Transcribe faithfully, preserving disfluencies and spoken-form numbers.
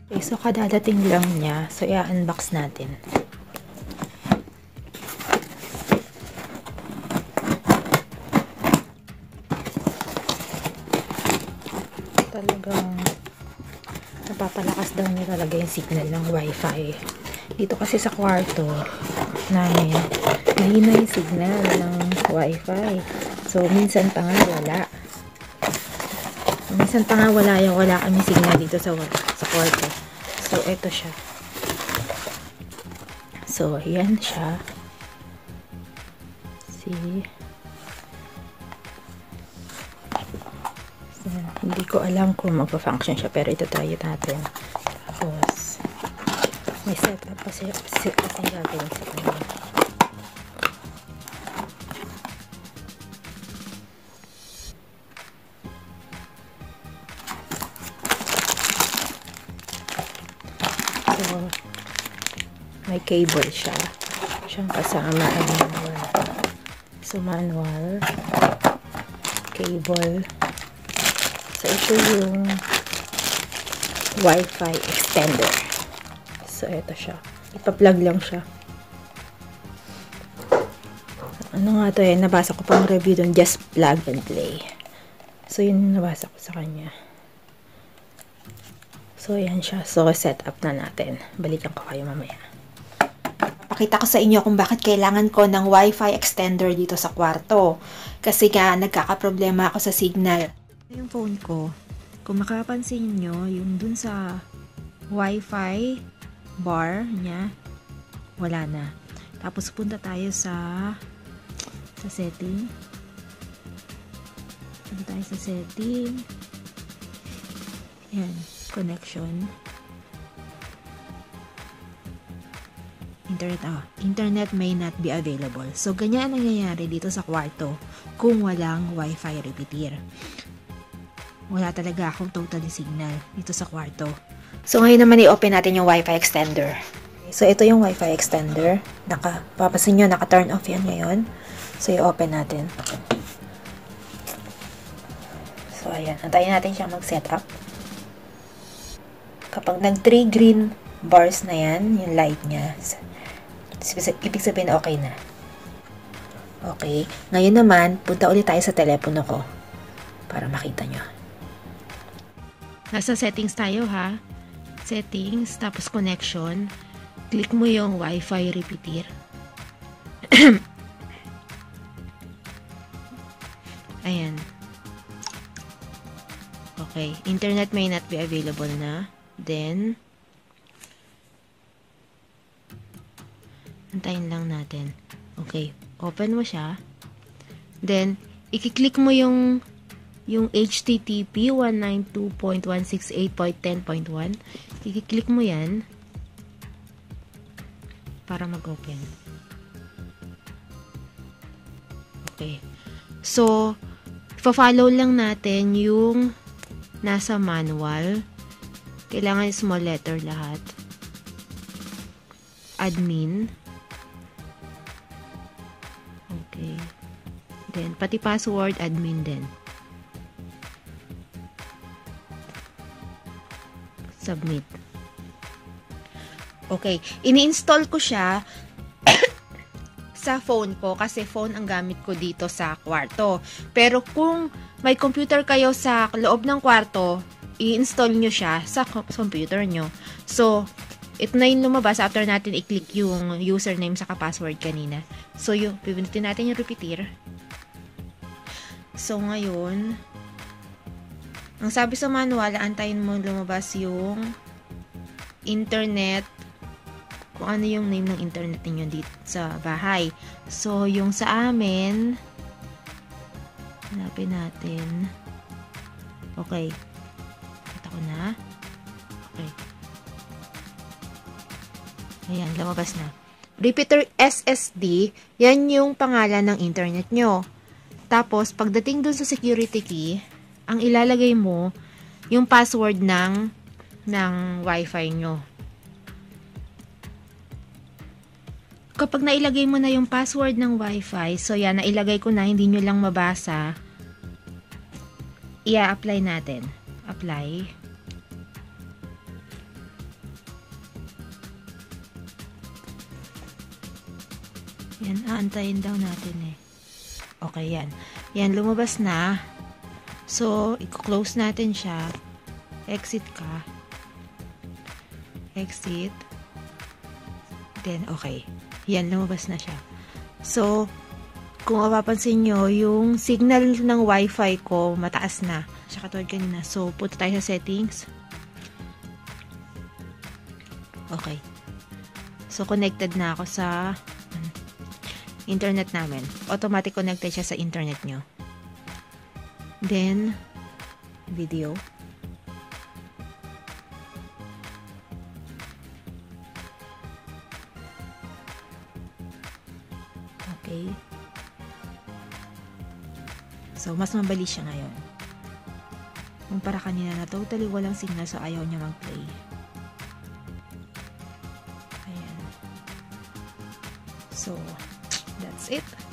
Okay, so kadadating lang niya. So, i-unbox natin. Talagang napapalakas daw niya talaga yung signal ng wifi. Dito kasi sa kwarto namin, mahina yung signal ng wifi. So, minsan pa nga wala. Minsan pa nga wala yung wala kami signal dito sa, sa kwarto. So, eto siya. So, ayan siya. See? So, hindi ko alam kung magpa-function siya, pero ito try natin. Tapos, may setup pa siya kasi gagawin sa kanya. So, may cable siya. Siyang kasama ay manual. So, manual. Cable. So, ito yung Wi-Fi extender. So, ito siya. Ipa-plug lang siya. Ano nga to eh, nabasa ko pang review dun, just plug and play. So, yun yung nabasa ko sa kanya. So, ayan siya. So, set up na natin. Balikan ko kayo mamaya. Pakita ko sa inyo kung bakit kailangan ko ng Wi-Fi extender dito sa kwarto. Kasi nga, nagkakaproblema ako sa signal. Yung phone ko, kung makapansin nyo, yung dun sa Wi-Fi bar niya, wala na. Tapos, punta tayo sa sa setting. Punta tayo sa setting. Yan. Connection. Internet, ah, internet may not be available. So, ganyan ang nangyayari dito sa kwarto kung walang Wi-Fi repeater. Wala talaga akong totally signal dito sa kwarto. So, ngayon naman i-open natin yung Wi-Fi extender. So, ito yung Wi-Fi extender. Naka, papasin nyo, naka-turn off yan ngayon. So, i-open natin. So, ayan. Antayin natin siya mag-setup. Kapag nag-three green bars na yan, yung light niya, ibig sabihin okay na. Okay. Ngayon naman, punta ulit tayo sa telepono ko para makita nyo. Nasa settings tayo ha. Settings, tapos connection. Click mo yung Wi-Fi repeater. Ayan. Okay. Internet may not be available na. Then, antayin lang natin. Okay. Open mo siya. Then, i-click mo yung yung H T T P one ninety-two dot one sixty-eight dot ten dot one. I-click mo yan para mag-open. Okay. So, ipa-follow lang natin yung nasa manual. Kailangan small letter lahat. Admin. Okay. Then, pati password, admin din. Submit. Okay. Ini-install ko siya sa phone ko kasi phone ang gamit ko dito sa kwarto. Pero kung may computer kayo sa loob ng kwarto, i-install nyo siya sa computer nyo. So, ito na yung lumabas after natin i-click yung username saka password kanina. So, yung, pipinutin natin yung repeater. So, ngayon, ang sabi sa manual, antayin mo lumabas yung internet, kung ano yung name ng internet ninyo dito sa bahay. So, yung sa amin, hanapin natin. Okay. Kita ko na. Okay. Ayan, lumabas na. Repeater S S D, yan yung pangalan ng internet nyo. Tapos, pagdating dun sa security key, ang ilalagay mo, yung password ng, ng Wi-Fi nyo. Kapag nailagay mo na yung password ng Wi-Fi, so yan, nailagay ko na, hindi nyo lang mabasa, i-apply natin. Apply. Yan, aantayin daw natin eh. Okay, yan. Yan, lumabas na. So, i-close natin siya. Exit ka. Exit. Then, okay. Yan, lumabas na siya. So, kung mapapansin nyo, yung signal ng Wi-Fi ko mataas na. Siya katulad kanina. So, punta tayo sa settings. Okay. So, connected na ako sa internet namin. Automatic connected siya sa internet nyo. Then, video. Okay. So, mas mabilis siya ngayon. Kumpara kanina na totally walang signal so ayaw niya mag-play. Ayan. So, that's it.